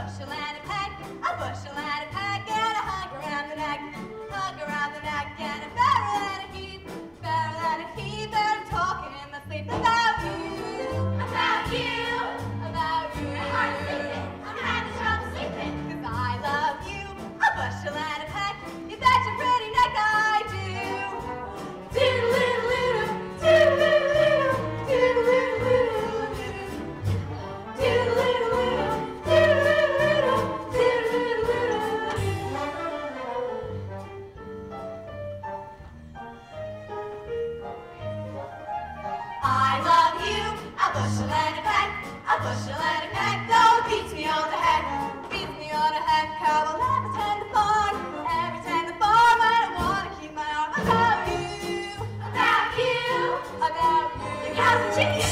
bushel and a peck, a bushel and a peck, and a hug around the neck, and a barrel and a heap, and I'm talking in my sleep about you, about you, about you. You're hard sleeping. I'm having trouble sleeping. 'Cause I love you, a bushel and a peck. You bet your pretty neck I do. Doodle-doodle-doodle, doodle-doodle-doodle, doodle-doodle-doodle, doodle-doodle-doodle, doodle-doodle-doodle, doodle-doodle-doodle. I love you, a bushel and a peck, a bushel and a peck. Though it beats me on the head, I will never tend the farm, ever tend the farm. I don't want to keep my arm about you, about you, about you. The cows and chickens.